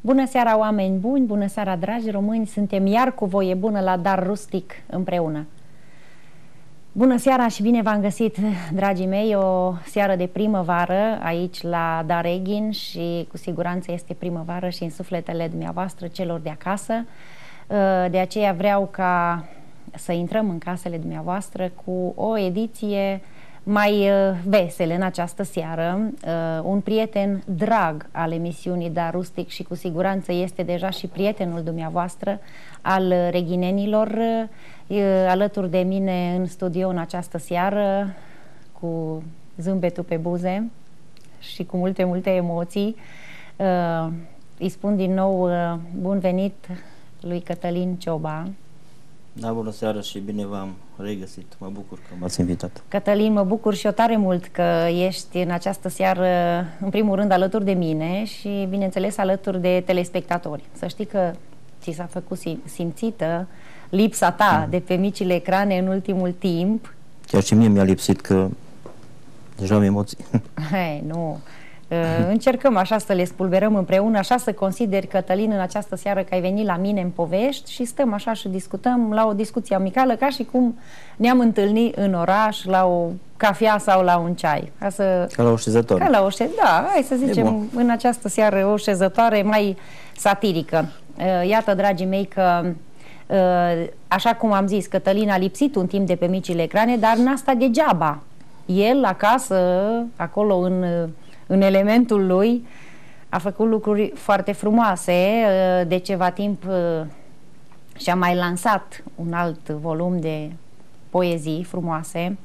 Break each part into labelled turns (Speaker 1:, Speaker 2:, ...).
Speaker 1: Bună seara, oameni buni, bună seara, dragi români, suntem iar cu voie bună la Dar Rustic împreună. Bună seara și bine v-am găsit, dragii mei, o seară de primăvară aici la Dar Eghin și cu siguranță este primăvară și în sufletele dumneavoastră celor de acasă. De aceea vreau ca să intrăm în casele dumneavoastră cu o ediție mai vesele în această seară. Un prieten drag al emisiunii Dar Rustic și cu siguranță este deja și prietenul dumneavoastră al reghinenilor, alături de mine în studio în această seară, cu zâmbetul pe buze și cu multe emoții. Îi spun din nou bun venit lui Cătălin Cioba.
Speaker 2: Da, bună seara și bine v-am regăsit. Mă bucur că m-ați invitat.
Speaker 1: Cătălin, mă bucur și eu tare mult că ești în această seară, în primul rând, alături de mine și, bineînțeles, alături de telespectatori. Să știi că ți s-a făcut simțită lipsa ta de pe micile ecrane în ultimul timp.
Speaker 2: Chiar și mie mi-a lipsit, că deja am emoții.
Speaker 1: Hai, nu. Încercăm așa să le spulberăm împreună, așa să consideri, Cătălin, în această seară că ai venit la mine în Povești și stăm așa și discutăm la o discuție amicală, ca și cum ne-am întâlnit în oraș la o cafea sau la un ceai.
Speaker 2: Ca la o șezătoare.
Speaker 1: Ca la o da, hai să zicem în această seară o șezătoare mai satirică. Iată, dragii mei, că așa cum am zis, Cătălin a lipsit un timp de pe micile ecrane, dar n-a stat degeaba. El acasă, acolo în elementul lui, a făcut lucruri foarte frumoase. De ceva timp și-a mai lansat un alt volum de poezii frumoase,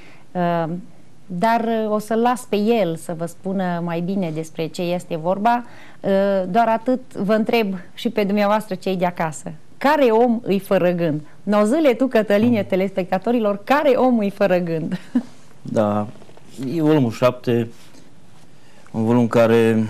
Speaker 1: dar o să-l las pe el să vă spună mai bine despre ce este vorba. Doar atât vă întreb și pe dumneavoastră, cei de acasă. Care om îi fără gând? Nozâle tu, Cătăline, telespectatorilor, care om îi fără gând?
Speaker 2: Da, e volumul 7, un volum care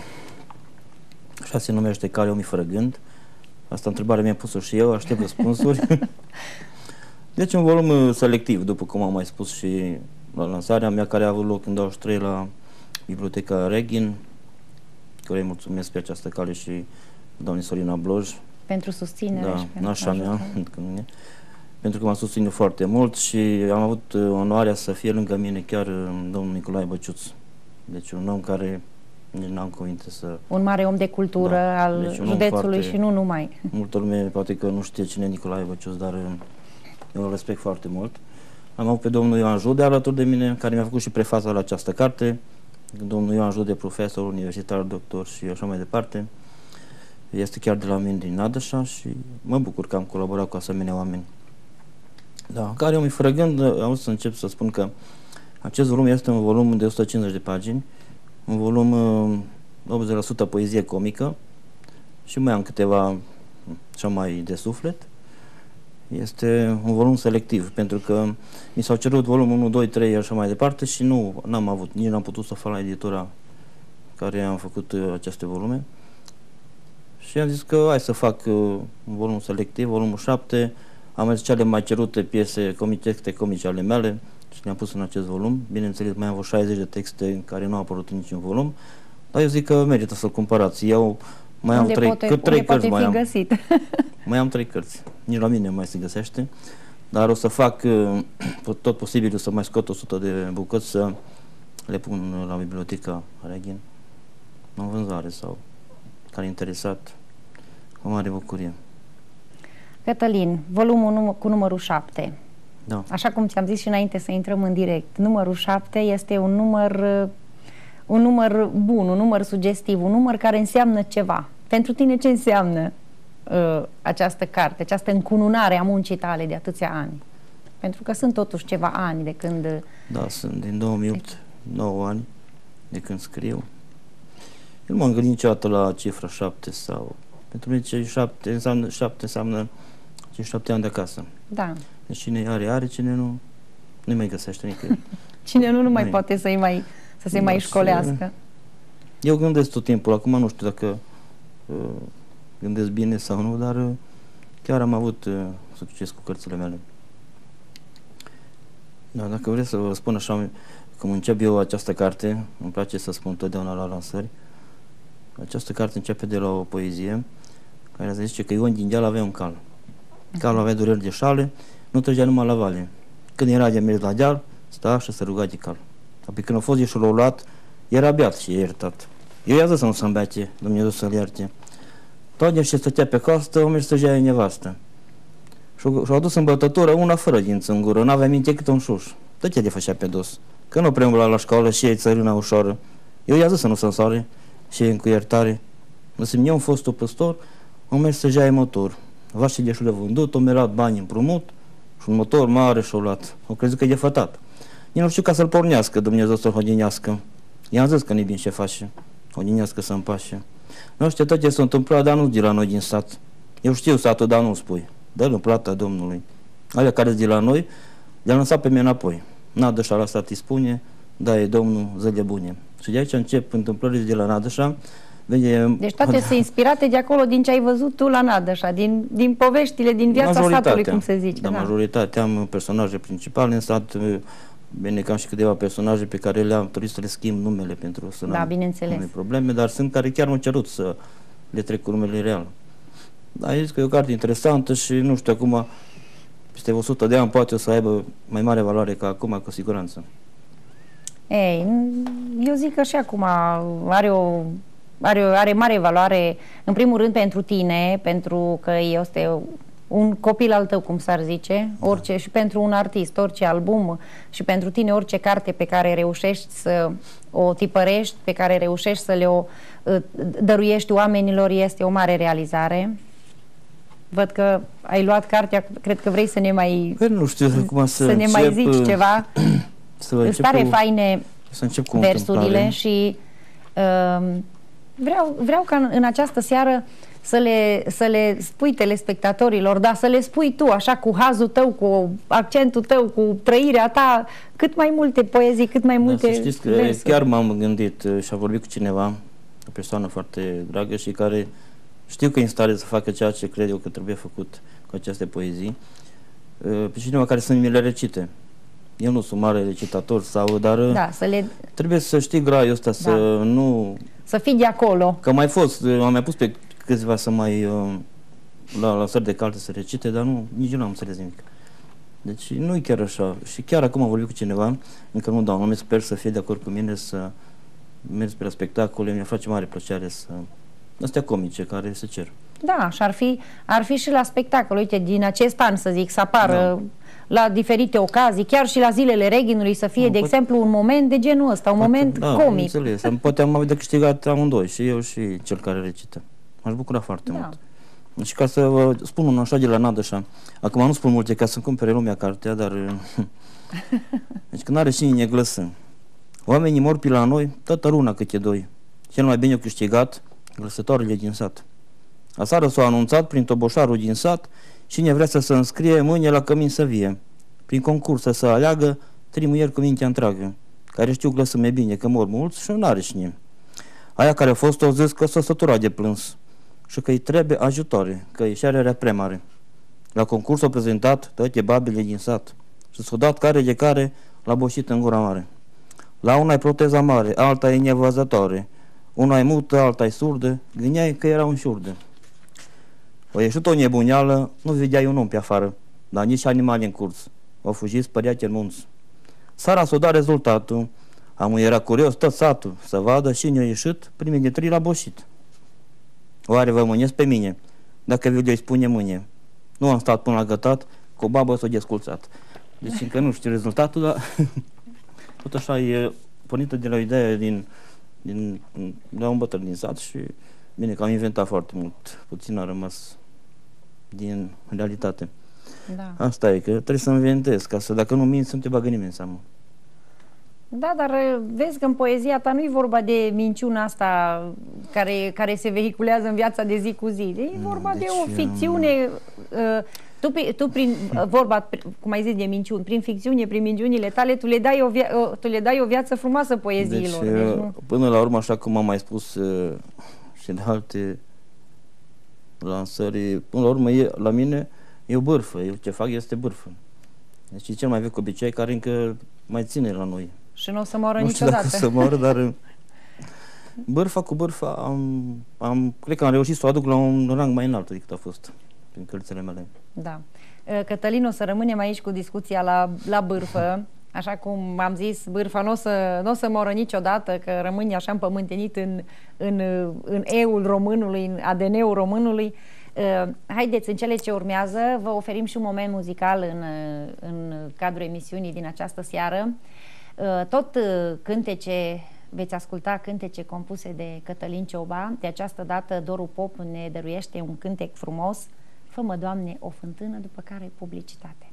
Speaker 2: așa se numește, Care om îi fără gând. Asta întrebare mi-a pus-o și eu, aștept răspunsuri. Deci un volum selectiv, după cum am mai spus și la lansarea mea, care a avut loc în 23 la Biblioteca Reghin, care îi mulțumesc pe această cale și doamnei Sorina Bloj.
Speaker 1: Pentru susținere.
Speaker 2: Da,
Speaker 1: și pentru
Speaker 2: nașa mea, pentru că m-a susținut foarte mult și am avut onoarea să fie lângă mine chiar domnul Nicolae Băciuț. Deci un om care nici n-am cuvinte să...
Speaker 1: Un mare om de cultură, da, al deci județului și nu numai.
Speaker 2: Multă lume poate că nu știe cine e Nicolae Băciuț, dar eu îl respect foarte mult. Am avut pe domnul Ioan Jude alături de mine, care mi-a făcut și prefața la această carte. Domnul Ioan Jude, profesor universitar, doctor și așa mai departe. Este chiar de la mine din Nadășa și mă bucur că am colaborat cu asemenea oameni. Da, Care om îi fără gând, am să încep să spun că acest volum este un volum de 150 de pagini, un volum 80% poezie comică și mai am câteva așa mai de suflet. Este un volum selectiv, pentru că mi s-au cerut volum 1, 2, 3 așa mai departe și n-am avut, nici n-am putut să fac la editura care am făcut aceste volume. Și am zis că hai să fac un volum selectiv, volumul 7, am ales cele mai cerute piese, texte comice ale mele și le-am pus în acest volum. Bineînțeles, mai am vreo 60 de texte care nu au apărut în niciun volum, dar eu zic că merită să-l cumpărați. Eu mai am trei cărți, mai am 3 cărți. Nici la mine mai se găsește, dar o să fac tot posibilul să mai scot 100 de bucăți să le pun la Biblioteca Reghin în vânzare sau care interesat, cu mare bucurie.
Speaker 1: Cătălin, volumul cu numărul 7.
Speaker 2: Da.
Speaker 1: Așa cum ți-am zis și înainte să intrăm în direct, numărul 7 este un număr bun, un număr sugestiv, un număr care înseamnă ceva. Pentru tine ce înseamnă această carte, această încununare a muncii tale de atâția ani? Pentru că sunt totuși ceva ani de când...
Speaker 2: Da, sunt din 2008, 9 ani de când scriu. Eu nu m-am gândit niciodată la cifra 7 sau... Pentru mine cei 7 înseamnă cei 7 ani de acasă.
Speaker 1: Da.
Speaker 2: Deci cine are, cine nu mai găsește nicăieri.
Speaker 1: Cine nu mai poate să se mai școlească.
Speaker 2: Eu gândesc tot timpul, acum nu știu dacă gândesc bine sau nu, dar chiar am avut succes cu cărțile mele. Da, dacă vreți să vă spun așa, cum încep eu această carte, îmi place să spun totdeauna la lansări, Această carte începe de la o poezie care zice că Ion din deal avea un cal. Calul avea dureri de șale, nu trăgea numai la vale. Când era de mers la deal, sta și se ruga de cal. Apoi când a fost ieșul l-a luat, era beat și iertat. Eu i-a zis să nu se îmbeace, Dumnezeu să-l ierte. Tot ce stătea pe coastă, o mers să-și ia nevastă. Și-a adus în bătătură una fără dință în gură, n-avea minte cât un șuș. Tot ce de făcea pe dos. Că nu preambula la școală și ei țărâna ușoară. Eu i-a zis să nu se însoare și ei cu iertare. Lăsim eu, fostul păstor, am mers să-și ia motor. Vașii de șule vândut, o merat bani împrumut și un motor mare și-o luat. O crezut că e de fătat. Eu nu știu ca să-l pornească, Dumnezeu să-l hodinească. I-am zis că nu-i bine ce face, hodinească să împașe. Nu știu tot ce s-a întâmplat, dar nu de la noi din sat. Eu știu satul, dar nu spui. Dă-l în plata Domnului. Alea care-s de la noi, le-am lăsat pe mine înapoi. Nadășa la sat îi spune, da, e Domnul zile bune. Și de aici încep întâmplările de la Nadășa.
Speaker 1: Deci toate sunt inspirate de acolo, din ce ai văzut tu la Nadășa, din poveștile, din viața satului, cum se zice.
Speaker 2: Da, majoritatea am personaje principale în sat, bine că am și câteva personaje pe care le-am trebuit să le schimb numele pentru să nu am probleme, dar sunt care chiar m-au cerut să le trec cu numele real. Dar zis că e o carte interesantă și nu știu, acum peste 100 de ani poate o să aibă mai mare valoare ca acum, cu siguranță.
Speaker 1: Ei, eu zic că și acum are mare valoare, în primul rând pentru tine, pentru că este un copil al tău, cum s-ar zice, orice, și pentru un artist, orice album, și pentru tine orice carte pe care reușești să o tipărești, pe care reușești să le dăruiești oamenilor, este o mare realizare. Văd că ai luat cartea, cred că vrei să ne mai...
Speaker 2: Păi nu știu cum
Speaker 1: să ne mai zici ceva. Îți pare faine versurile și vreau ca în această seară să le spui telespectatorilor, dar să le spui tu, așa, cu hazul tău, cu accentul tău, cu trăirea ta, cât mai multe poezii, cât mai multe
Speaker 2: să știți că
Speaker 1: versuri.
Speaker 2: Chiar m-am gândit și am vorbit cu cineva, o persoană foarte dragă și care știu că e în stare să facă ceea ce cred eu că trebuie făcut cu aceste poezii, pe cineva care să mi le recite. Eu nu sunt mare recitator, dar trebuie să știi graiul ăsta, să nu...
Speaker 1: Să fii de acolo.
Speaker 2: Că am mai pus pe câțiva să mai la sări de carte să recite, dar nici eu nu am înțeles nimic. Deci nu e chiar așa. Și chiar acum am vorbit cu cineva, încă nu dau nume, sper să fie de acord cu mine, să merg pe la spectacole, mi-a face mare plăcere să... Astea comice care se cer.
Speaker 1: Da, și ar fi și la spectacol, uite, din acest an, să zic, să apară la diferite ocazii, chiar și la zilele Reghinului să fie, de exemplu, un moment de genul ăsta, un moment comic.
Speaker 2: Înțeles. Poate am avut de câștigat amândoi, și eu și cel care recită. M-aș bucura foarte mult. Și ca să vă spun un așa de la Nadășa, acum nu spun multe ca să-mi cumpere lumea cartea, dar... Deci când are și neglăsă. Oamenii mor pe la noi, toată luna câte doi. Cel mai bine au câștigat glăsătoarele din sat. Aseară s-au anunțat prin toboșarul din sat, cine vrea să se înscrie mâine la cămin să vie. Prin concurs să aleagă 3 muieri cu mintea întreagă, care știu glăsă mai bine, că mor mulți și nu are cine. Aia care a fost o zis că s-a săturat de plâns și că îi trebuie ajutoare, că ieșarea era prea mare. La concurs au prezentat toate babele din sat și s-au dat care de care l-a boșit în gura mare. La una e proteza mare, alta e nevăzătoare, una e mută, alta e surdă, gândeai că era un șurde. O ieșit o nebuneală, nu vedeai un om pe afară, dar nici animale în curs. Au fugit spăriate în munți. Sara s-o dat rezultatul. Amu era curios tot satul să vadă cine a ieșit primii de 3 la boșit. Oare vă mânesc pe mine, dacă vi-l spune mâine. Nu am stat până la gătat, cu o babă s-o desculțat. Deci încă nu știu rezultatul, dar tot așa e pornită de la o idee de un bătrân din sat și bine că am inventat foarte mult, puțin a rămas din realitate. Da. Asta e, că trebuie să inventez, ca să dacă nu minți, nu te bagă nimeni în seamă.
Speaker 1: Da, dar vezi că în poezia ta nu e vorba de minciuna asta care se vehiculează în viața de zi cu zi. E vorba de o ficțiune. Tu prin vorba, cum ai zis, de minciuni, prin ficțiune, prin minciunile tale, tu le dai o viață frumoasă poeziilor. Deci,
Speaker 2: până la urmă, așa cum am mai spus și de alte lansări, până la urmă, la mine e o bârfă. Eu ce fac este bârfă. Deci e cel mai vechi obicei care încă mai ține la noi.
Speaker 1: Și nu o să moară niciodată.
Speaker 2: Nu știu dacă o să moară, dar Bârfa cu bârfa cred că am reușit să o aduc la un rang mai înalt decât a fost prin cărțile mele.
Speaker 1: Da. Cătălin, o să rămânem aici cu discuția la bârfă. Așa cum am zis, bârfa nu o să moră niciodată, că rămâne așa împământenit în eul românului, în ADN-ul românului. Haideți, în cele ce urmează, vă oferim și un moment muzical în cadrul emisiunii din această seară. Tot cântece, veți asculta cântece compuse de Cătălin Cioba. De această dată Doru Pop ne dăruiește un cântec frumos, Fă-mă, Doamne, o fântână, după care publicitate.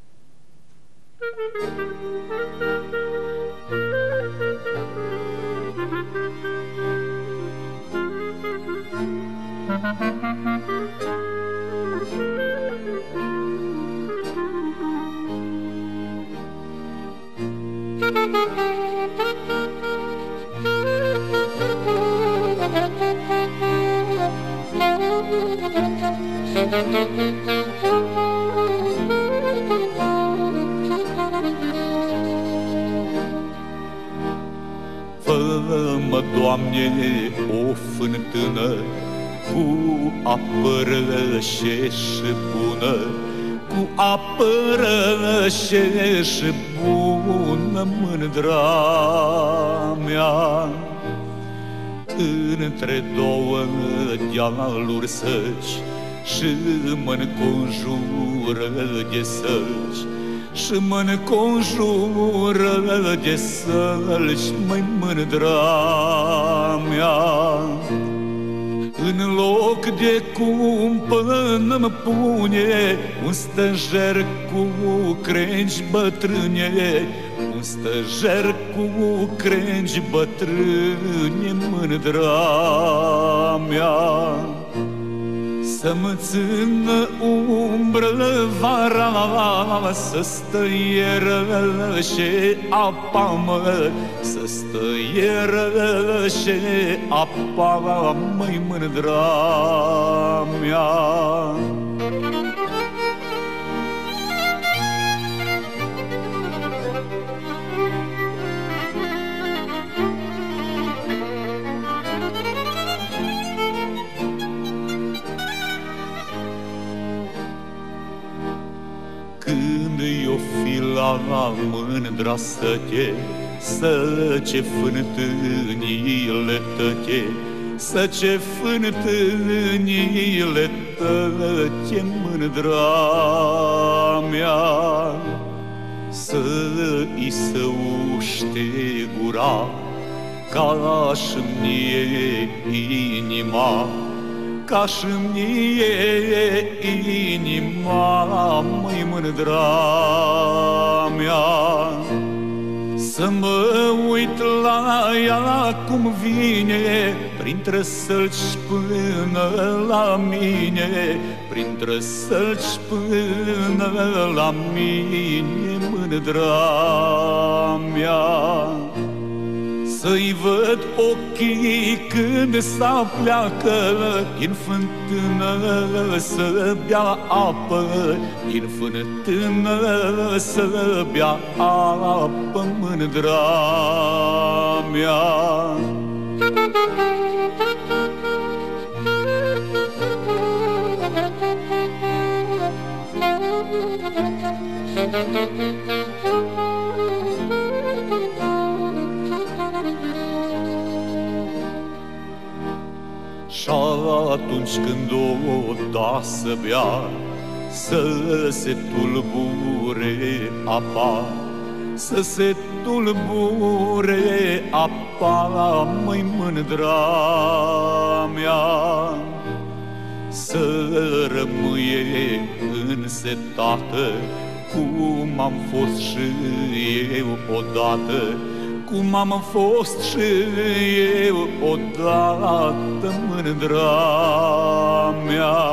Speaker 3: Fă-mă, Doamne, o fântână cu apă rece și bună, cu apă rece și bună, mândra mea. Între două dealuri săci și mă înconjură de săci, și mă înconjură de săci, măi, mândra mea. În loc de cumpănă-mi pune un stăjer cu crengi bătrâne, un stăjer cu crengi bătrâne, mândra mea. Să-mi țină umbră vara, să stăierășe apa, mă, să stăierășe apa, măi, mândra mea. La mândra săte, să ce fântânile tăte, să ce fântânile tăte, mândra mea. Să-i se uște gura, ca și-mi mie inima, ca și-mi mie inima, măi, mândra mea. Să mă uit la ea cum vine, printre sălci până la mine, printre sălci până la mine, mândra mea. Să-i văd ochii când s-apleacă din fântână, să bea apă, din fântână să bea apă, mândra mea. Și atunci când o da să bea, să se tulbure apa, să se tulbure apa, măi, mândra mea. Să rămâie însetată, cum am fost și eu odată, cum am fost și eu odată, mândra mea.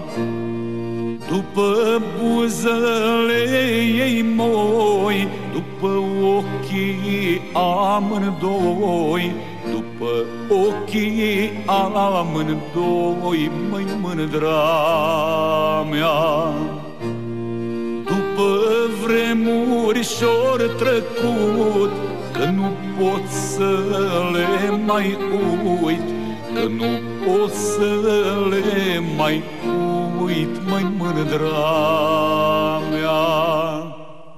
Speaker 3: După buzele ei moi, după ochii amândoi, după ochii amândoi, măi, mândra mea. După vremuri și-or trecut, că nu pot să le mai uit, că nu pot să le mai uit, măi mândra mea.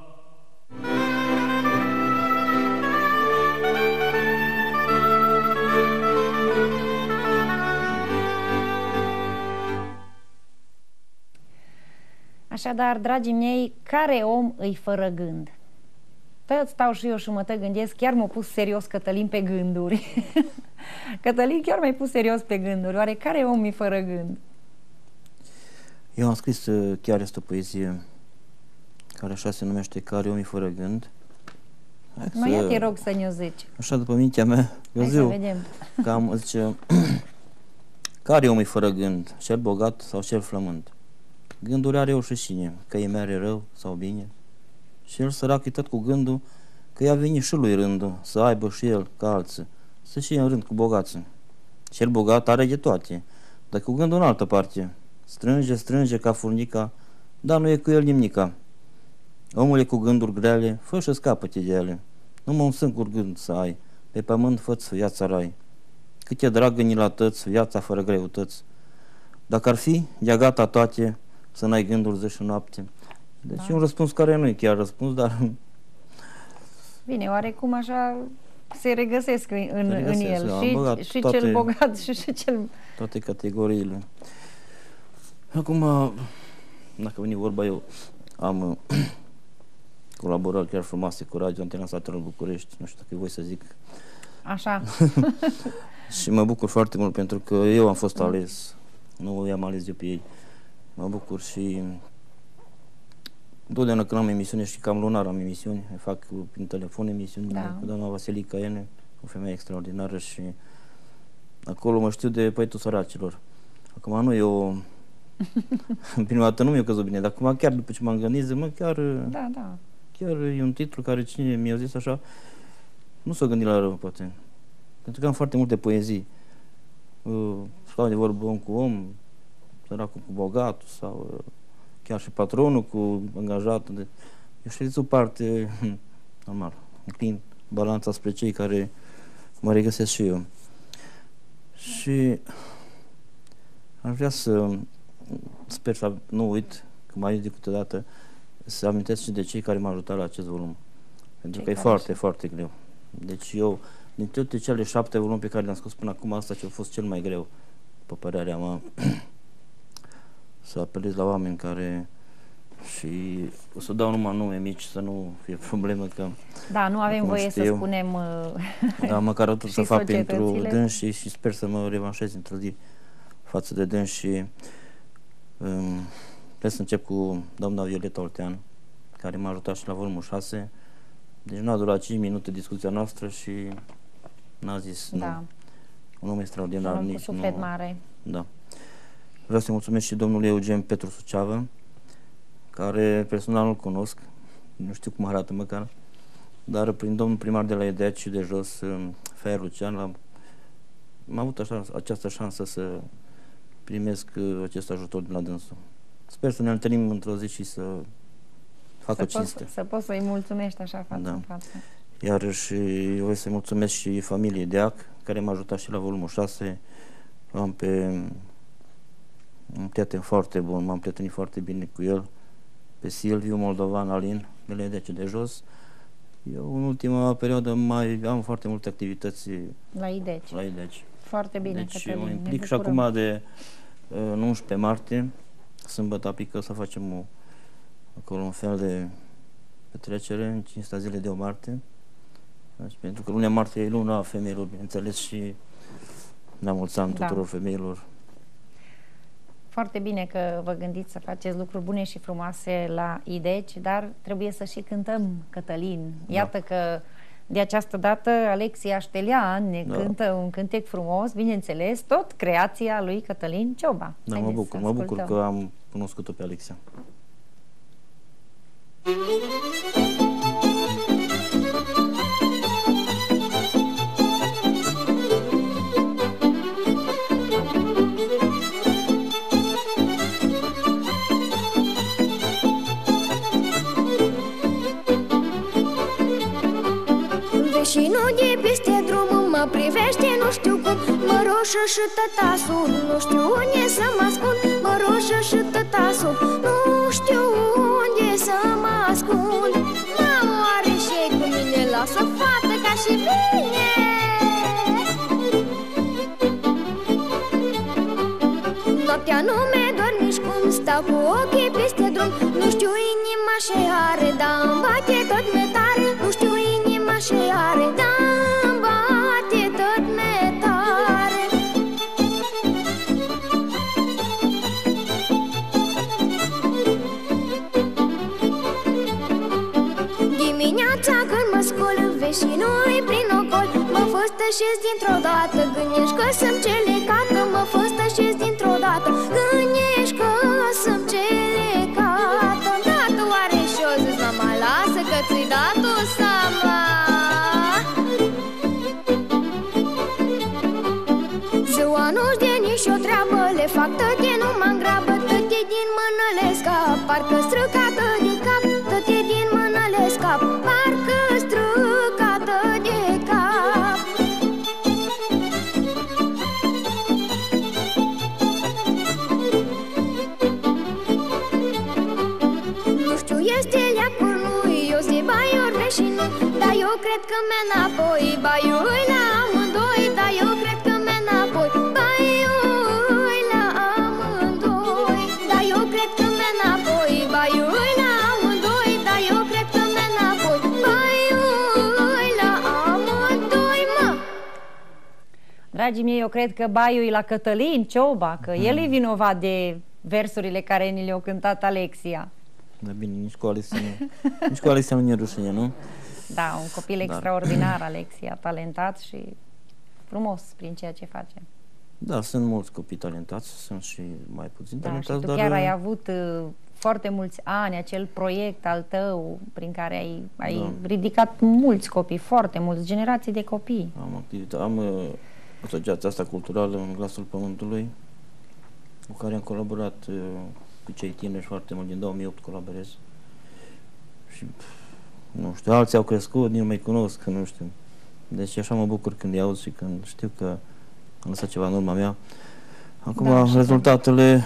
Speaker 1: Așadar, dragii mei, care om îi fără gând? Tot stau și eu și mă gândesc, chiar m-a pus serios Cătălin pe gânduri. Cătălin chiar m-ai pus serios pe gânduri. Oare care om îi fără gând?
Speaker 2: Eu am scris chiar este o poezie care așa se numește, Care om îi fără gând.
Speaker 1: Mai ia te rog să ne-o zici.
Speaker 2: Așa după mintea mea, eu
Speaker 1: hai
Speaker 2: zic,
Speaker 1: să vedem.
Speaker 2: cam zice, care om îi fără gând, cel bogat sau cel flământ? Gândul are o șășine, că e mere rău sau bine. Și el sărac e tot cu gândul că i-a venit și lui rândul să aibă și el ca alții, să și în rând cu bogații. Cel bogat are de toate, dar cu gândul în altă parte. Strânge, strânge ca furnica, dar nu e cu el nimica. Omul e cu gânduri grele, fă și scapă-te de ele. Numai un singur gând să ai, pe pământ fă-ți viața rai. Cât e dragă ni la tăți, viața fără greutăți. Dacă ar fi, de gata toate, să n-ai gânduri zi și noapte. Deci da. E un răspuns care nu e chiar răspuns, dar...
Speaker 1: Bine, oarecum așa se regăsesc în el.
Speaker 2: Da,
Speaker 1: și toate, cel bogat și cel...
Speaker 2: Toate categoriile. Acum, dacă veni vorba, eu am colaborări chiar frumoase cu Radio Antena Satului București, nu știu dacă voi să zic.
Speaker 1: Așa.
Speaker 2: Și mă bucur foarte mult pentru că eu am fost ales, nu i-am ales eu pe ei. Mă bucur și întotdeauna când am emisiune, și cam lunar am emisiuni, fac prin telefon emisiuni, da. Cu doamna Vasilica Ene, o femeie extraordinară, și acolo mă știu de Păitul Săracilor. Acum nu eu, prima dată nu mi-a căzut bine, dar acum chiar după ce m-am gândit, zic, mă, chiar e un titlu care cine mi-a zis așa, nu s-a gândit la rău, poate. Pentru că am foarte multe poezii. Stau de vorbă om cu om, săracul cu bogatul, sau chiar și patronul cu angajatul. Eu știți o parte, normal, înclin balanța spre cei care mă regăsesc și eu. Și aș vrea să, sper să nu uit, că mai uit câteodată, să amintesc și de cei care m-au ajutat la acest volum. Pentru că e foarte, foarte greu. Deci eu, din toate cele 7 volumi pe care le-am scos până acum, asta ce a fost cel mai greu, pe părerea mea, să apelez la oameni care, și o să dau numai nume mici, să nu fie problemă, că
Speaker 1: da, nu avem voie să spunem
Speaker 2: da, măcar atât să fac pentru dânsi și sper să mă revanșez într-o zi față de dânsi. Și trebuie să încep cu doamna Violeta Oltean, care m-a ajutat și la volumul 6. Deci nu a durat 5 minute discuția noastră și n-a zis da. Nu. Un om extraordinar.
Speaker 1: Un om cu suflet mare.
Speaker 2: Da. Vreau să-i mulțumesc și domnului Eugen Petru Suceavă, care personal nu-l cunosc, nu știu cum arată măcar, dar prin domnul primar de la EDEAC și de jos, Faier Lucian, am avut această șansă să primesc acest ajutor de la dânsul. Sper să ne întâlnim într-o zi și să fac o cinste.
Speaker 1: Să poți să-i mulțumești așa față în față.
Speaker 2: Iar și eu vreau să-i mulțumesc și familiei Deac, care m-a ajutat și la volumul 6. Am pe un prieten foarte bun, m-am prietenit foarte bine cu el, pe Silviu Moldovan Alin, de la EDEAC de jos. Eu în ultima perioadă mai am foarte multe activități
Speaker 1: la EDEAC. Foarte bine,
Speaker 2: deci Cătălin, mă implic și acum de 11 martie, sâmbătă pică, să facem acolo un fel de petrecere în 5 zile de o martie. Deci, pentru că luna martie e luna femeilor, bineînțeles, și la mulți ani tuturor femeilor.
Speaker 1: Foarte bine că vă gândiți să faceți lucruri bune și frumoase la EDEAC, dar trebuie să și cântăm, Cătălin. Iată că de această dată Alexia Ștelian ne cântă un cântec frumos, bineînțeles, tot creația lui Cătălin Cioba.
Speaker 2: Da, mă bucur că am cunoscut-o pe Alexia.
Speaker 4: Vecinul de peste drum mă privește, nu știu cum. Mă roșă și tătasul, nu știu unde să mă ascund. Mă roșă și tătasul, nu știu unde să mă ascund. Mamă, are și cu mine, lasă fată ca și mine. Noaptea nu mi-e doar nici cum, stau cu ochii peste drum. Nu știu inima ce are, dar îmi bate tot me tare. Nu știu inima ce are, dar îmi bate tot me tare. Dimineața când mă scol, vecinul-i prin ocol. Mă fost așez dintr-o dată, gândești că sunt celecată. Mă fost așez dintr-o dată, gândești că sunt celecată. Dată oare și-o zis, mama, lasă că ți-i dat-o seama. Ziua nu-și de nici o treabă, le fac tăte, nu mă îngrabă. Tăte din mână le scap, parcă străcată de cap. Tăte din mână le scap, parcă străcată de cap. Nu știu, este leacul lui, eu zi baior veșinu. Dar eu cred că me înapoi, baiui la amândoi. Dar eu cred că me înapoi, baiui la amândoi. Dar eu cred că me înapoi, baiui la amândoi. Dar eu cred că me înapoi, baiui la amândoi, mă.
Speaker 1: Dragii mei, eu cred că baiul la Cătălin Cioba, că el e vinovat de versurile care ni le-au cântat Alexia.
Speaker 2: Da, bine, nici cu Alexia nu e rușine, nu?
Speaker 1: Da, un copil extraordinar, Alexia, talentat și frumos prin ceea ce face.
Speaker 2: Da, sunt mulți copii talentați, sunt și mai puțin
Speaker 1: Da, și
Speaker 2: talentați,
Speaker 1: tu
Speaker 2: dar...
Speaker 1: chiar ai avut foarte mulți ani, acel proiect al tău prin care ai ridicat mulți copii, foarte mulți, generații de copii.
Speaker 2: Am asociația asta culturală în Glasul Pământului, cu care am colaborat cu cei tineri foarte mult, din 2008 colaborez. Și, nu știu, alții au crescut, nici nu mai cunosc, nu știu. Deci așa mă bucur când îi auz și când știu că am lăsat ceva în urma mea. Acum, rezultatele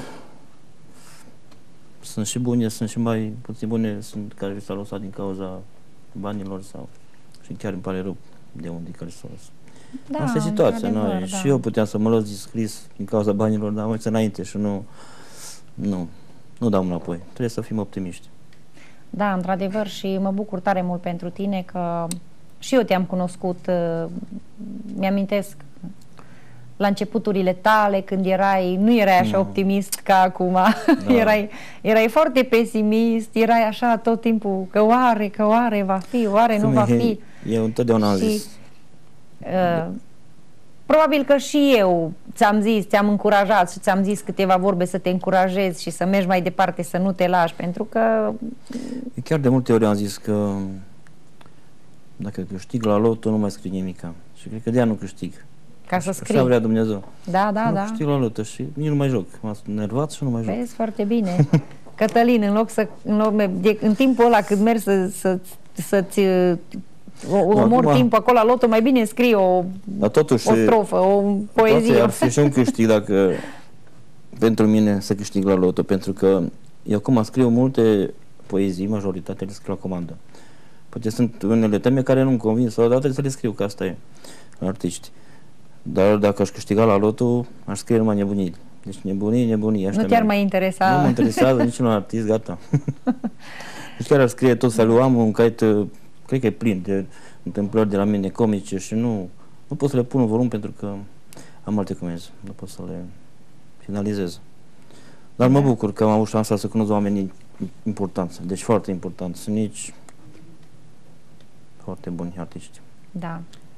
Speaker 2: sunt și bune, sunt și mai puțin bune, sunt care s-au lăsat din cauza banilor sau... Și chiar îmi pare rău de unde care s-au lăsat.
Speaker 1: Da,
Speaker 2: asta e situația,
Speaker 1: da.
Speaker 2: Și eu puteam să mă las discris din cauza banilor, dar mai înainte și nu dau înapoi. Trebuie să fim optimiști.
Speaker 1: Da, într-adevăr, și mă bucur tare mult pentru tine că și eu te-am cunoscut, mi-amintesc la începuturile tale, când nu erai așa optimist ca acum, da. erai foarte pesimist, erai așa tot timpul că oare va fi, oare nu va fi.
Speaker 2: Eu întotdeauna am zis.
Speaker 1: Probabil că și eu ți-am încurajat și ți-am zis câteva vorbe să te încurajezi și să mergi mai departe, să nu te lași, pentru că...
Speaker 2: Chiar de multe ori am zis că dacă câștig la loto nu mai scriu nimica. Și cred că de-aia nu câștig.
Speaker 1: Ca să scrii.
Speaker 2: Așa vrea Dumnezeu.
Speaker 1: Da.
Speaker 2: Câștig la loto și nici nu mai joc. M-am nervat și nu mai joc.
Speaker 1: Vezi, foarte bine. Cătălin, în timpul ăla cât mergi să-ți omori timpul acolo la loto, mai bine scrii o strofă, o poezie.
Speaker 2: Ar fi și un câștig dacă pentru mine să câștig la loto, pentru că eu acum scriu multe poezii, majoritatea le scriu la comandă. Poate sunt unele teme care nu-mi convin sau dar trebuie să le scriu, că asta e la artiști. Dar dacă aș câștiga la loto, aș scrie numai nebunii. Deci nebunii.
Speaker 1: Nu te-ar mai interesa?
Speaker 2: Nu mă interesează niciun artist, gata. Deci chiar aș scrie tot felul, am un caiet, cred că e plin de întâmplări de la mine comice și nu pot să le pun în volum pentru că am alte comenzi, nu pot să le finalizez. Dar mă bucur că am avut șansa să cunosc oamenii importanți, deci foarte importanți, sunt nici foarte buni artiști.
Speaker 1: Da,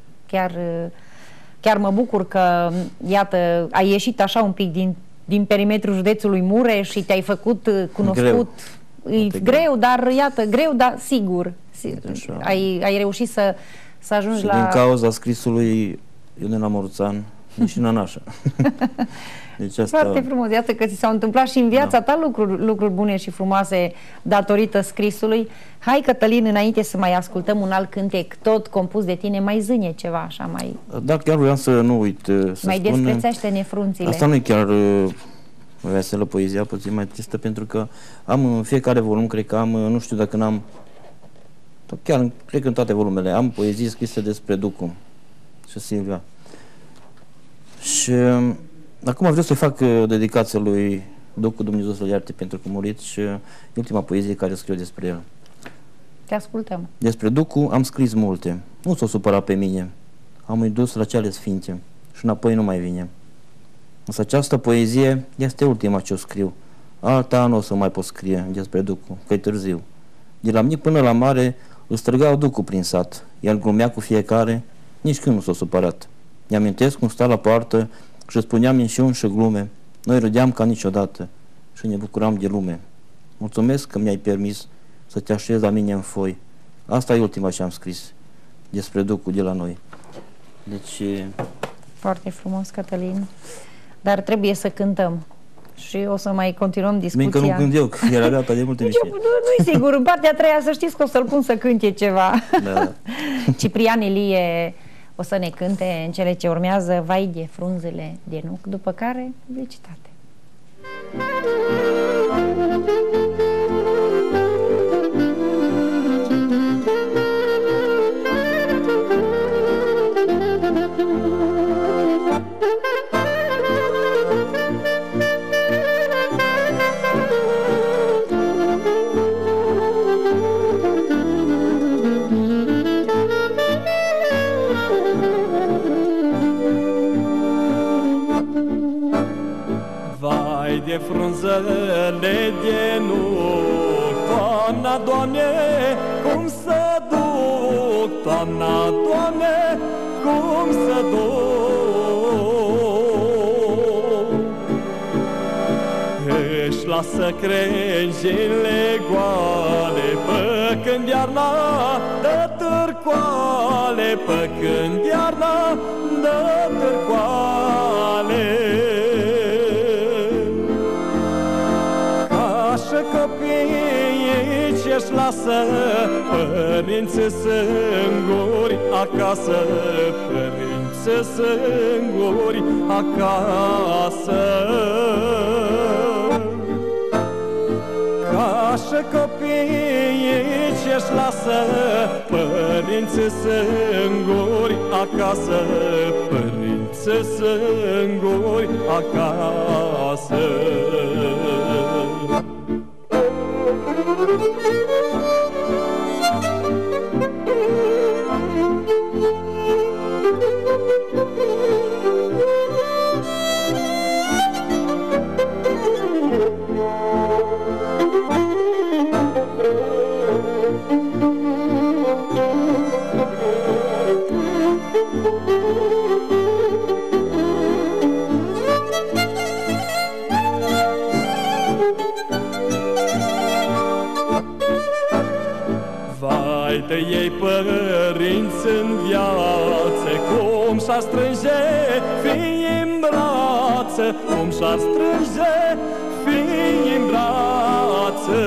Speaker 1: chiar mă bucur că, iată, ai ieșit așa un pic din perimetrul județului Mureș și te-ai făcut cunoscut. E greu, dar iată, dar sigur. Ai reușit să ajungi
Speaker 2: și
Speaker 1: la...
Speaker 2: din cauza scrisului Ionela Moruțan și nănașă. Deci asta...
Speaker 1: Foarte frumos. Iată că ți s-au întâmplat și în viața ta lucruri bune și frumoase datorită scrisului. Hai, Cătălin, înainte să mai ascultăm un alt cântec, tot compus de tine, mai zâne ceva așa, mai...
Speaker 2: Da, chiar vreau să nu uit să
Speaker 1: mai
Speaker 2: spun...
Speaker 1: desprețește-ne frunțile.
Speaker 2: Asta nu e chiar veselă poezia, puțin mai tristă, pentru că am în fiecare volum, cred că am, nu știu dacă n-am, chiar cred că în toate volumele, am poezii scrise despre Ducu și Silvia. Și acum vreau să-i fac dedicația lui Ducu, Dumnezeu să-l ierte pentru că a murit, și ultima poezie care scriu despre el.
Speaker 1: Te ascultăm.
Speaker 2: Despre Ducu am scris multe, nu s-o supăra pe mine, am dus la cele sfinte și înapoi nu mai vine. Însă această poezie este ultima ce o scriu. Alta nu o să mai pot scrie despre Ducu, că e târziu. De la mic până la mare îl străgau Ducu prin sat. El glumea cu fiecare, nici când nu s-a supărat. Mi-amintesc cum sta la poartă și spuneam înșiun și glume. Noi râdeam ca niciodată și ne bucuram de lume. Mulțumesc că mi-ai permis să te așezi la mine în foi. Asta e ultima ce am scris despre Ducu de la noi. Deci...
Speaker 1: Foarte frumos, Cătălin. Dar trebuie să cântăm. Și o să mai continuăm discuția.
Speaker 2: Încă nu cânt eu, că era gata de multe miști.
Speaker 1: Nu-i sigur, în partea a treia să știți că o să-l pun să cânte ceva.
Speaker 2: Da.
Speaker 1: Ciprian Ilie o să ne cânte în cele ce urmează Vai de frunzele de nuc, după care publicitate.
Speaker 3: De frunzele de nuc, toamna, Doamne, cum să duc, toamna, Doamne, cum să duc. Își lasă crengile goale, pă când iarna dă târcoale, pă când iarna dă târcoale. Copiii ce-și lasă părinții singuri acasă, părinții singuri acasă. Ca și copiii ce-și lasă părinții singuri acasă, părinții singuri acasă. De ei părinți în viață, cum și-ar strânge fii în brață, cum și-ar strânge fii în brață.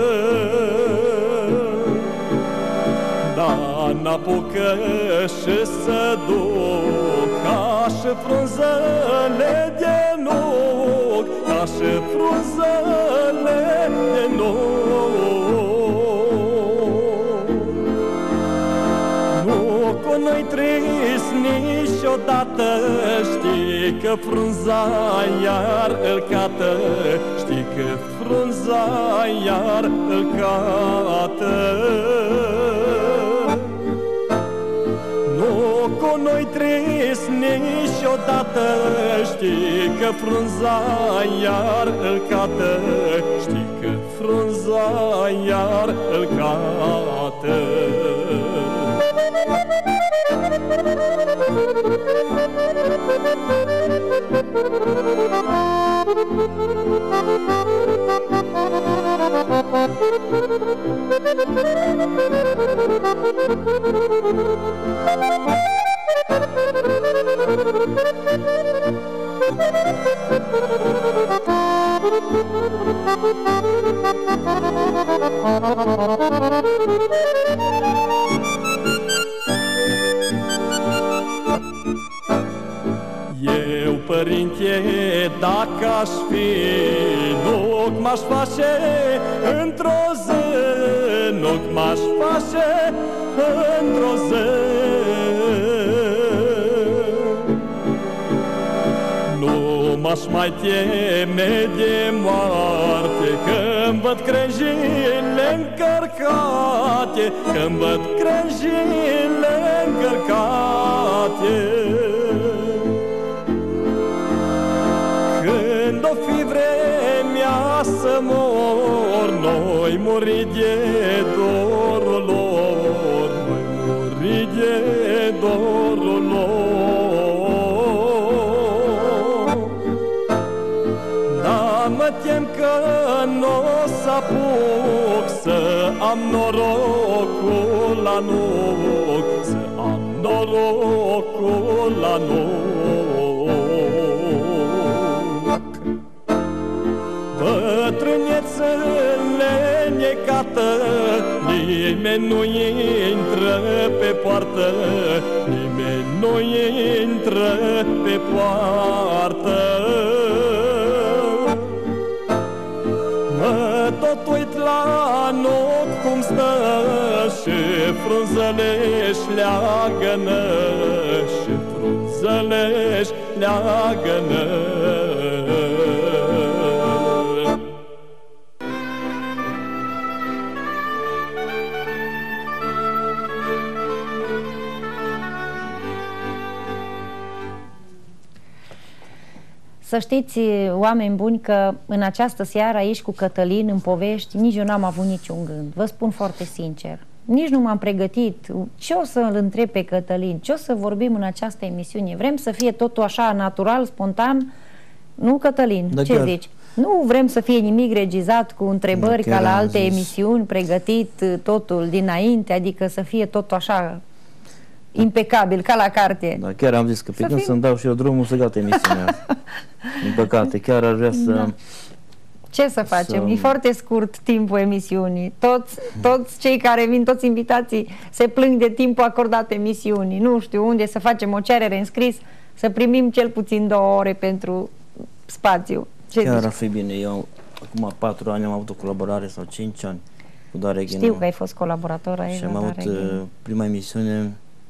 Speaker 3: Dar n-apucă și să duc ca și frunzele de nuc, ca și frunzele de nuc. Nu-i trist niciodată, știi că frunza iar îl cată, știi că frunza iar îl cată. Nu cu noi trist niciodată, știi că frunza iar îl cată, știi că frunza iar îl cată. Eu, părinte, dacă aș fi, nu m-aș face într-o zi, nu m-aș face într-o zi. Nu m-aș mai teme de moarte, când văd crengile încărcate, când văd crengile încărcate. Când o fi vremea să mor, noi muri de dorul lor, noi muri de dorul lor. Dar mă tem că n-o să apuc să am norocul la nuc, să am norocul la nuc. Bătrânețele necată, nimeni nu intră pe poartă, nimeni nu intră pe poartă. Mă tot uit la noc cum stă și frunzele-și leagănă, și frunzele-și leagănă.
Speaker 1: Să știți, oameni buni, că în această seară aici cu Cătălin, în povești, nici eu n-am avut niciun gând. Vă spun foarte sincer. Nici nu m-am pregătit. Ce o să-l întreb pe Cătălin? Ce o să vorbim în această emisiune? Vrem să fie totul așa natural, spontan? Nu, Cătălin? Da, ce chiar zici? Nu vrem să fie nimic regizat cu întrebări ca la alte emisiuni, pregătit totul dinainte, adică să fie totul așa impecabil, ca la carte.
Speaker 2: Da, chiar am zis că pe când să-mi dau și eu drumul să gata emisiunea asta. Din păcate, chiar aș vrea să... Da.
Speaker 1: Ce să facem? E foarte scurt timpul emisiunii. Toți cei care vin, toți invitații, se plâng de timpul acordat emisiunii. Nu știu unde să facem o cerere în scris, să primim cel puțin 2 ore pentru spațiu. Ce
Speaker 2: chiar
Speaker 1: zici?
Speaker 2: ar fi bine. Eu acum 4 ani am avut o colaborare, sau 5 ani, cu Dare Ghenu.
Speaker 1: Știu că ai fost colaborator aici.
Speaker 2: Și am avut prima emisiune,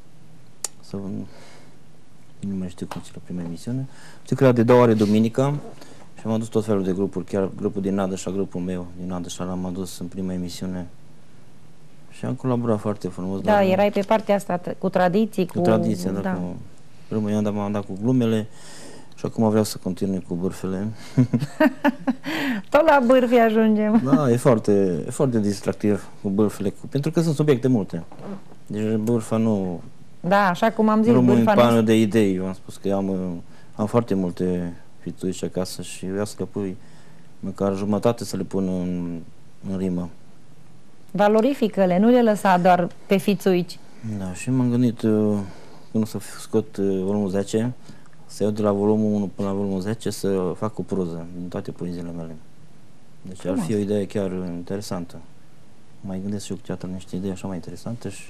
Speaker 2: nu mai știu cum se la prima emisiune. Știu că era de 2 ore duminica și am adus tot felul de grupuri, chiar grupul din Nadășa, grupul meu din Nadășa l-am adus în prima emisiune și am colaborat foarte frumos.
Speaker 1: Da, erai pe partea asta cu tradiții,
Speaker 2: cu tradiție, da. Cu primul an m-am dat cu glumele și acum vreau să continui cu bârfele.
Speaker 1: Tot la bârfi ajungem.
Speaker 2: Da, e foarte distractiv cu bârfele, pentru că sunt subiecte multe. Deci bârfa nu...
Speaker 1: Da, așa cum am zis,
Speaker 2: bârfa în pană de idei. Eu am spus că am foarte multe fițuici acasă și vreau să le pui măcar jumătate să le pun în rimă.
Speaker 1: Valorifică-le, nu le lăsa doar pe fițuici.
Speaker 2: Da, și m-am gândit când să scot volumul 10, să iau de la volumul 1 până la volumul 10 să fac o proză din toate poeziile mele. Deci ar fi o idee chiar interesantă. Mai gândesc și eu câteodată niște idei așa mai interesante și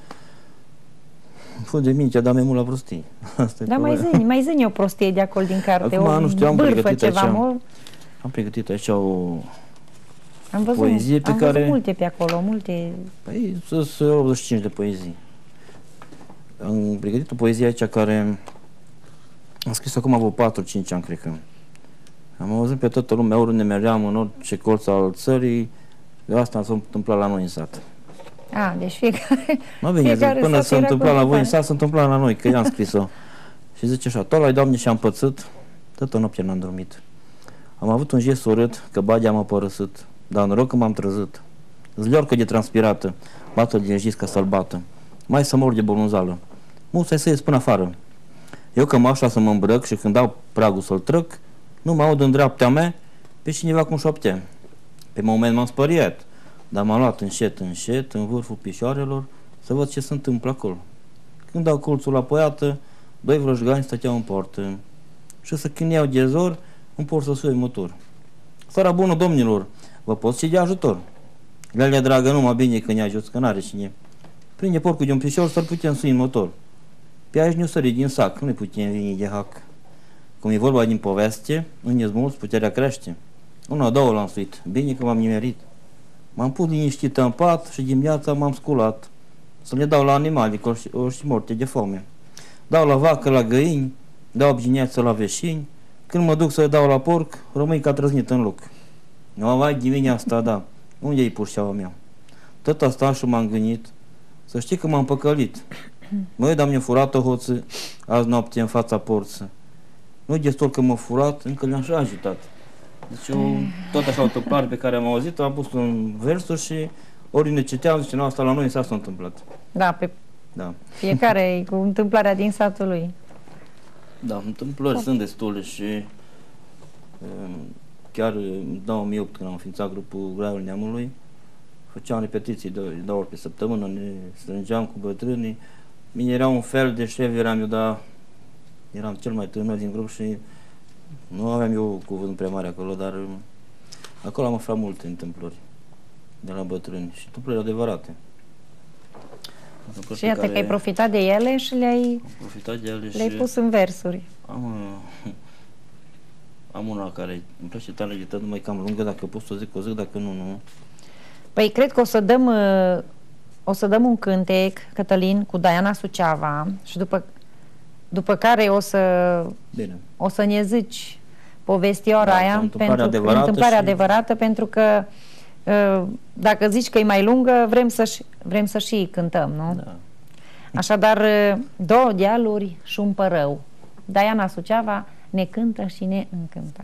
Speaker 2: fă de mintea, dar mai mult la prostii.
Speaker 1: Da, mai zi o prostie de acolo din carte.
Speaker 2: Acum, nu știu, am pregătit aici o poezie pe care...
Speaker 1: Am văzut multe pe acolo, multe...
Speaker 2: Păi, sunt 85 de poezii. Am pregătit o poezie aici care... Am scris acum vreo 4-5 ani, cred că. Am auzit pe toată lumea, oriunde mergeam, în orice colț al țării, asta s-a întâmplat la noi în sat.
Speaker 1: Deci fiecare...
Speaker 2: Mă bine, zic, până s-a întâmplat la voi în sat, s-a întâmplat la noi, că eu am scris-o. Și zice așa: tot la Doamne și-am pățit, tot o noapte n-am dormit. Am avut un gest urât, că bagea m-a părăsit, dar noroc că m-am trezit. Zliorcă de transpirată, bată din jis ca să-l bată. Mai să mor de bolunzală. Musai să ies până afară. Eu că mă așa să mă îmbrăc și când dau pragul să-l trăc, nu mă aud în dreapta mea pe cineva cum șoptea. Pe moment m-am spăriat, dar m-am luat încet, în vârful picioarelor, să văd ce se întâmplă acolo. Când dau colțul la poiată, doi vrăjgani stăteau în poartă și să chineau de zor un por să suie motor. Sora bună, domnilor, vă pot și de ajutor. Lelea dragă, numai bine că ne ajuți, că n-are cine. Prinde porcul de un pișor să-l putem sui în motor. Pe aici ne-o sări din sac, nu-i putem veni de hac. Cum e vorba din poveste, unde-s mulți, puterea crește. Una, două l-am suit, bine că m-am nimerit. M-am pus liniștită în pat și dimineața m-am sculat. Să le dau la animale, că ori și morte de foame. Dau la vacă, la găini, dau bgineață la veșini. Când mă duc să dau la porc, rămâi ca trăznit în loc. Nu, vai, dimineața, da, unde-i purșeaua mea? Tot asta și m-am gândit. Să știi că m-am păcălit. Măi, dar mi-a furat o hoță azi noapte în fața porță. Nu destul că m-a furat, încă le-am și ajutat. Deci eu, tot așa o întâmplare pe care am auzit-o, am pus în versuri și ori ne citeam, zice, nu, asta la noi în sat s-a întâmplat.
Speaker 1: Da,
Speaker 2: Da.
Speaker 1: fiecare cu întâmplarea din satul lui.
Speaker 2: Da, întâmplări sunt destule și chiar în 2008, când am înființat grupul Graiul Neamului, făceam repetiții de 2 ori pe săptămână, ne strângeam cu bătrânii. Mine era un fel de șef, eram cel mai tânăr din grup și nu aveam eu cuvânt prea mare acolo, dar acolo am aflat multe întâmplări de la bătrâni și întâmplări adevărate.
Speaker 1: Și iată că ai profitat de ele și le-ai pus în versuri.
Speaker 2: Am una care îmi place tare de tot, numai cam lungă, dacă pot să o zic, o zic, dacă nu, nu.
Speaker 1: Păi cred că o să dăm un cântec, Cătălin, cu Diana Suceava și după care o să ne zici povestioara aia, întâmplarea adevărată, pentru că dacă zici că e mai lungă, vrem să și cântăm, nu?
Speaker 2: Da.
Speaker 1: Așadar, 2 dealuri și un părău. Diana Suceava ne cântă și ne încântă.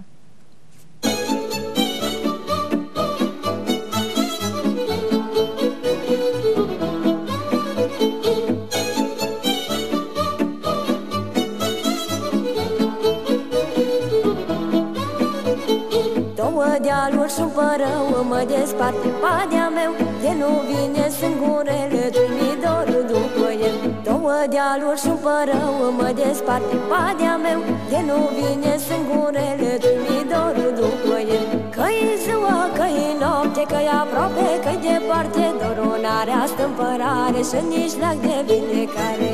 Speaker 5: Dealuri și-un părău mă desparte padea meu, de nu vine singurele, dorul după el. 2 dealuri și-un părău mă desparte padea meu, de nu vine singurele, dorul după el. Că-i ziua, că-i noapte, că-i aproape, că-i departe, dorul n-are astâmpărare și nici lac de vindecare.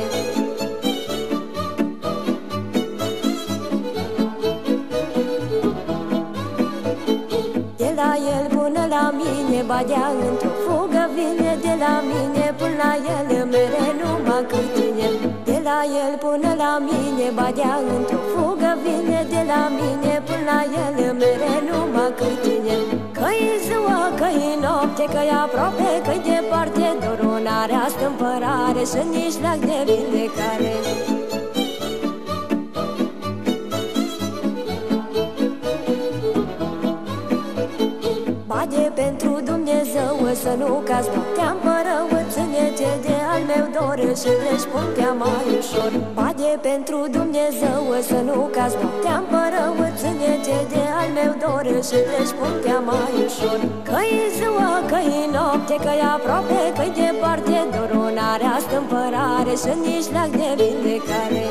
Speaker 5: El până la mine, badea într-o fugă vine, de la mine până la el, mere numai cârtine. De la el până la mine, badea într-o fugă vine, de la mine până la el, mere numai cârtine. Că-i ziua, că-i noapte, că-i aproape, că-i departe, dorul n-are astâmpărare și nici lac de vindecare. Bade pentru Dumnezeu să nu cazi noaptea-n părău, ține-te de al meu dor și treci puntea mai ușor. Bade pentru Dumnezeu să nu cazi noaptea-n părău, ține-te de al meu dor și treci puntea mai ușor. Că-i ziua, că-i noapte, că-i aproape, că-i departe, dorul n-are astâmpărare și nici lac de vindecare.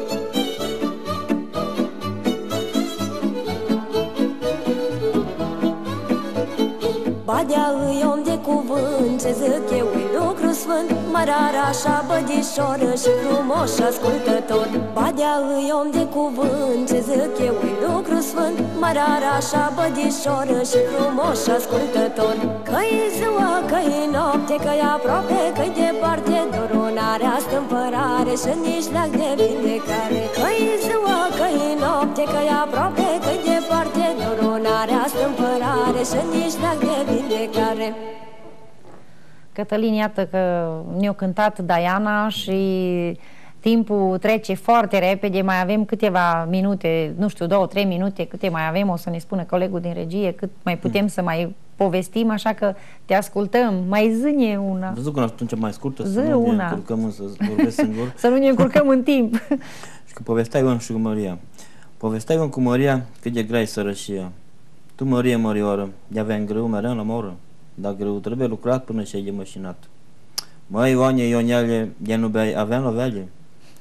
Speaker 5: Badea îi om de cuvânt, ce zic eu e lucru sfânt, mărar așa bădișor și frumos și ascultător. Badea îi om de cuvânt, ce zic eu e lucru sfânt, mărar așa bădișor și frumos și ascultător. Că-i ziua, că-i noapte, că-i aproape, că-i departe, dorul n-are astâmpărare și nici lac de vindecare. Că-i ziua, că-i noapte, că-i aproape, că-i departe, dorul n-are astâmpărare și nici lac de vindecare.
Speaker 1: Cătălin, iată că ne-a cântat Diana și timpul trece foarte repede, mai avem câteva minute, nu știu, 2-3 minute, câte mai avem, o să ne spună colegul din regie, cât mai putem să mai povestim, așa că te ascultăm. Mai zi-ne una.
Speaker 2: Văzut că atunci mai scurtă,
Speaker 1: zi
Speaker 2: să nu
Speaker 1: una.
Speaker 2: ne încurcăm, să vorbesc singur.
Speaker 1: Să nu ne încurcăm în timp.
Speaker 2: Și că povestea Ion și cu Maria. Povestea Ion cu Maria cât de grea-i sărășia. Tu, Marie, Mărioară, de-aveam greu mereu la moră, dar greu trebuie lucrat până și-ai de mășinat. Măi, Ioane, Ionele, de nu beai, aveam lovele.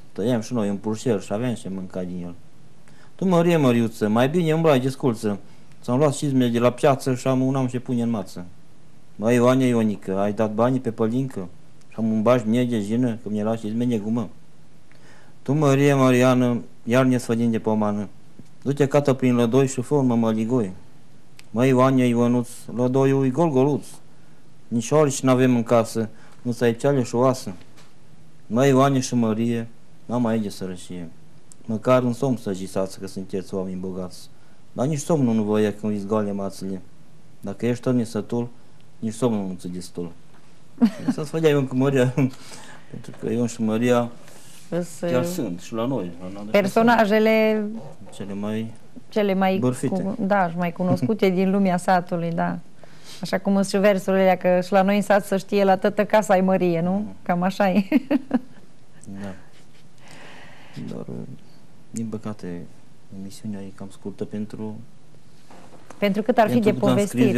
Speaker 2: Tăiam și noi un purșel și aveam ce mânca din el. Tu, Mărie, Măriuță, mai bine umblai desculță. S-am luat șizme de la piață și am ce pune în mață. Măi, Ioane, Ionică, ai dat banii pe pălincă? Și am un baș mie de jină, că mi-e luat șizme negumă. Tu, Mărie, Mariană, iar ne sfădim de pomană. Du-te cată prin lădoi și fă un mămăligoi. Măi, Ioane, Ionuț, lădoiul e gol-goluț. Nici orici n-avem în casă, nu să ai ceale și oasă. Măi, Ioane și Mărie, n-am aici de sărășie. Măcar un somn să jisați că sunteți oameni bogați. Dar nici somnul nu voie când îți goale mațele. Dacă ești tot nesătul, nici somnul nu ți destul. Să-ți fădeai eu cu Măria, pentru că eu și Măria chiar sunt și la noi.
Speaker 1: Personajele
Speaker 2: cele mai bărfite.
Speaker 1: Și mai cunoscute din lumea satului, da. Așa cum sunt și versurile, că și la noi în sat să știe la tătă casa ai Mărie, nu? Cam așa e.
Speaker 2: Da. Dar, din păcate, emisiunea e cam scurtă pentru
Speaker 1: cât ar fi de povestit.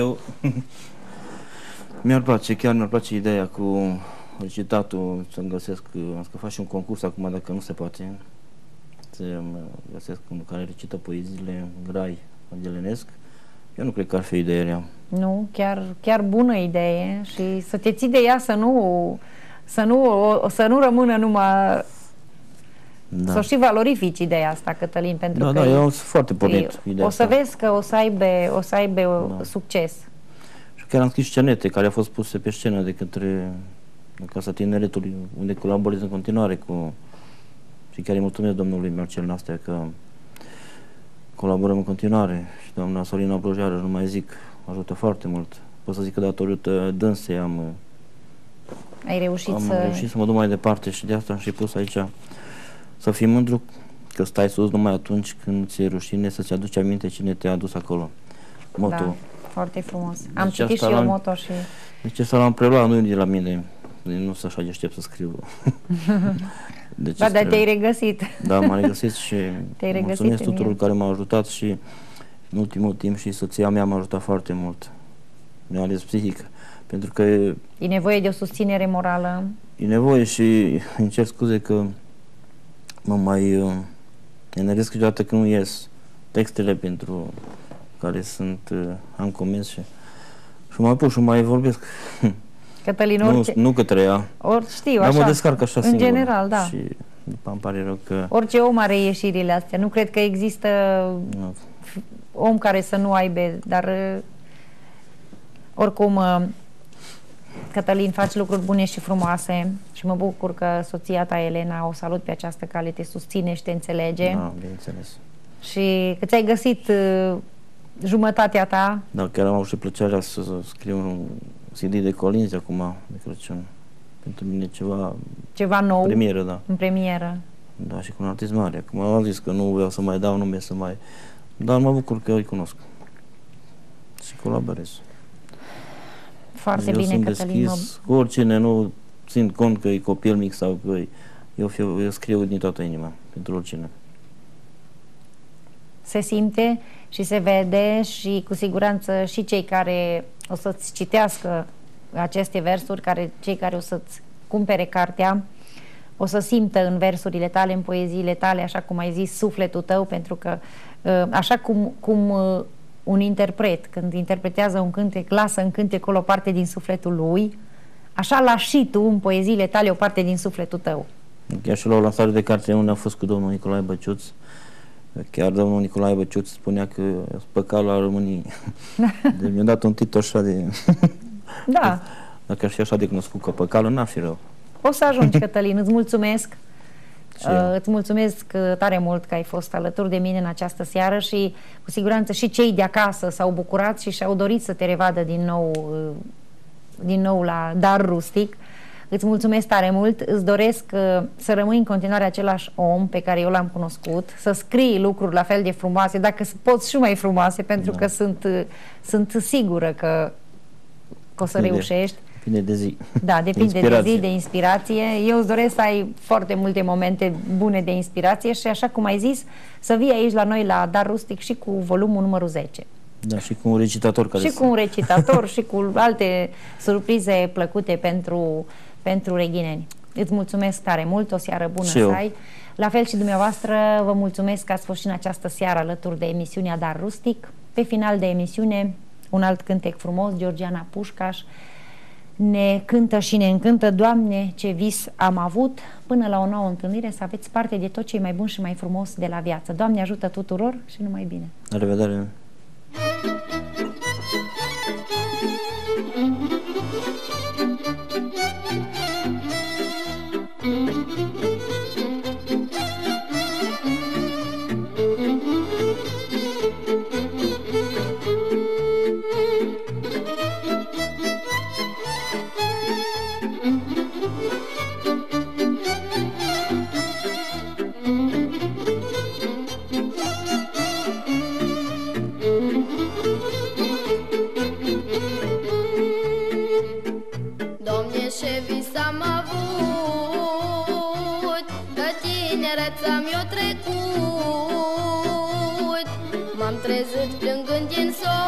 Speaker 2: Chiar mi-ar place ideea cu recitatul, să-mi găsesc, am să fac și un concurs acum, dacă nu se poate, să-mi găsesc unul care recită poeziile în grai adelenesc. Eu nu cred că ar fi ideea rea.
Speaker 1: Nu, chiar bună idee și să te ții de ea, să nu rămână numai... Da. Să și valorifici ideea asta, Cătălin, pentru că
Speaker 2: eu sunt foarte pornit ideea
Speaker 1: să vezi că o să aibă succes.
Speaker 2: Și chiar am scris scenete care au fost puse pe scenă de către Casa Tineretului, unde colaborez în continuare cu... Și chiar îi mulțumesc domnului Marcel Nastea că colaborăm în continuare. Și doamna Sorina Brojară, nu mai zic, ajută foarte mult. Pot să zic că datorită dânsei am reușit să mă duc mai departe și de asta am și pus aici să fii mândru că stai sus numai atunci când ți-e rușine să-ți aduci aminte cine te-a adus acolo. Moto.
Speaker 1: Da, foarte frumos. Am citit și eu moto și...
Speaker 2: Deci asta l-am preluat, nu e de la mine. Nu sunt așa de aștept să scriu.
Speaker 1: Dar te-ai regăsit.
Speaker 2: Da, m-am regăsit și mulțumesc tuturor care m-au ajutat și în ultimul timp și soția mea m-a ajutat foarte mult. Mi-a ales psihic. Pentru că... E
Speaker 1: nevoie de o susținere morală.
Speaker 2: E nevoie și îmi cer scuze că mă mai enervesc câteodată când nu ies textele pentru care am comenz și mai pun și mai vorbesc.
Speaker 1: Cătălin,
Speaker 2: nu către ea.
Speaker 1: Știu,
Speaker 2: dar
Speaker 1: așa.
Speaker 2: Mă descarc așa
Speaker 1: în
Speaker 2: singur.
Speaker 1: general, da.
Speaker 2: Și după îmi pare rău că...
Speaker 1: Orice om are ieșirile astea. Nu cred că există om care să nu aibă, dar oricum, Cătălin, faci lucruri bune și frumoase și mă bucur că soția ta, Elena, o salut pe această cale, te susține și te înțelege.
Speaker 2: Da, bineînțeles.
Speaker 1: Și că ți-ai găsit jumătatea ta.
Speaker 2: Da, chiar am avut și plăcerea să scriu un CD de colinzi acum, de Crăciun. Pentru mine
Speaker 1: ceva nou.
Speaker 2: Premieră, da.
Speaker 1: În premieră.
Speaker 2: Da, și cu un artist mare. Acum am zis că nu vreau să mai dau nume, dar mă bucur că îi cunosc. Și colaborez.
Speaker 1: Foarte bine, Cătălin.
Speaker 2: Eu sunt deschis cu oricine, nu țin cont că e copil mic sau că eu scriu din toată inima, pentru oricine.
Speaker 1: Se simte și se vede și cu siguranță și cei care o să-ți citească aceste versuri, cei care o să-ți cumpere cartea, o să simtă în versurile tale, în poeziile tale, așa cum ai zis, sufletul tău, pentru că așa cum un interpret, când interpretează un cântec, lasă în cântecul o parte din sufletul lui, așa lași și tu în poeziile tale o parte din sufletul tău.
Speaker 2: Chiar și la o lansare de carte unde am fost cu domnul Nicolae Băciuț, chiar domnul Nicolae Băciuț spunea că sunt păcat la România. Deci mi-a dat un titlu așa de...
Speaker 1: Da.
Speaker 2: Dacă aș fi așa de cunoscut ca păcală, n-ar fi rău.
Speaker 1: O să ajungi, Cătălin, îți mulțumesc. Îți mulțumesc tare mult că ai fost alături de mine în această seară și cu siguranță și cei de acasă s-au bucurat și și-au dorit să te revadă din nou la Dar Rustic. Îți mulțumesc tare mult, îți doresc să rămâi în continuare același om pe care eu l-am cunoscut, să scrii lucruri la fel de frumoase, dacă poți și mai frumoase, pentru că sunt sigură că o să reușești.
Speaker 2: Depinde de zi.
Speaker 1: Da, depinde de zi, de inspirație. Eu îți doresc să ai foarte multe momente bune de inspirație și, așa cum ai zis, să vii aici la noi la Dar Rustic și cu volumul numărul 10.
Speaker 2: Da, și cu un recitator.
Speaker 1: Cu un recitator și cu alte surprize plăcute pentru reghineni. Îți mulțumesc tare mult, o seară bună
Speaker 2: Și
Speaker 1: să
Speaker 2: eu.
Speaker 1: ai. La fel și dumneavoastră, vă mulțumesc că ați fost și în această seară alături de emisiunea Dar Rustic. Pe final de emisiune, un alt cântec frumos, Georgiana Pușcaș ne cântă și ne încântă: Doamne, ce vis am avut. Până la o nouă întâlnire, să aveți parte de tot ce e mai bun și mai frumos de la viață. Doamne ajută tuturor și numai bine!
Speaker 2: La revedere!
Speaker 4: M-am trezit plângând din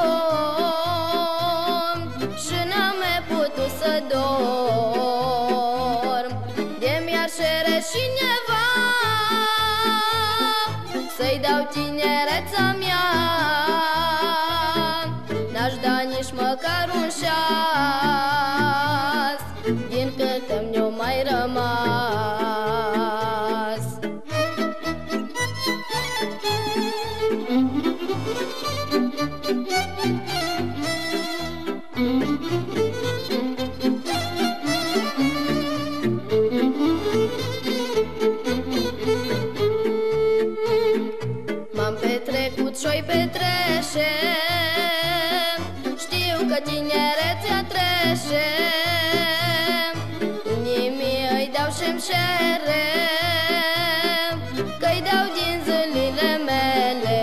Speaker 4: somn și n-am mai putut să dorm. De mi-ar cere cineva să-i dau tinereța mea, n-aș da nici măcar un șas din cât mi-o mai rămas. M-am petrecut și-o-i petrece, știu că tinerețea trece, inimii îi dau și-mi cere, că-i dau din zilele mele.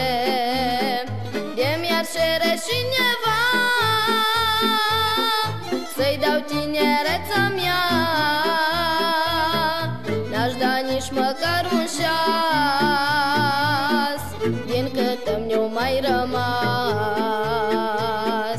Speaker 4: De mi-ar cere cineva să-i dau tinereța mea, n-aș da nici măcar un șas din cât mi-o mai rămas.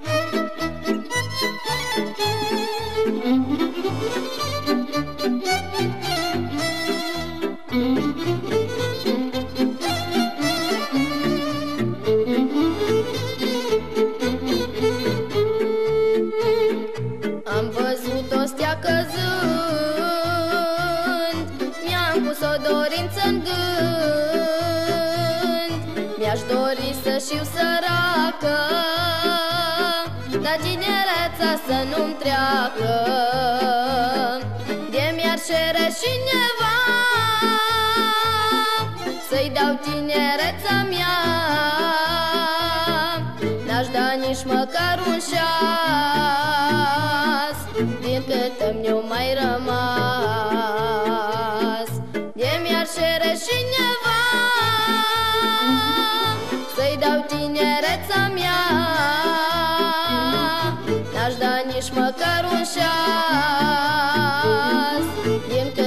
Speaker 4: Am văzut o stea căzând, mi-am pus o dorință în gând, mi-aș dori să știu săracă, dar tinereța să nu-mi treacă. De mi-ar cere cineva să-i dau tinereța mea, n-aș da nici măcar un șas din cât mi-o mai rămas. De mi-ar cere cineva să-i dau tinereța mea, n-aș da nici măcar un șas din cât